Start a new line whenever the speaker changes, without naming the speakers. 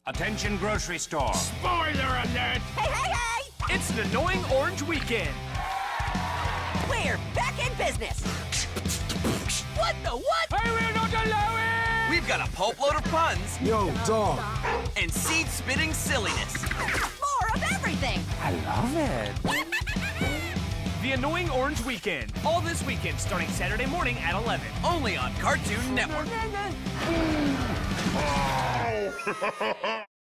Attention grocery store.
Spoiler alert!
Hey, hey, hey!
It's an annoying orange weekend.
We're back in business. What the what?
I will not allow it!
We've got a pulp load of puns
Yo, dog.
and seed-spitting silliness.
More of everything.
I love it.
The Annoying Orange Weekend. All this weekend, starting Saturday morning at 11.
Only on Cartoon Network.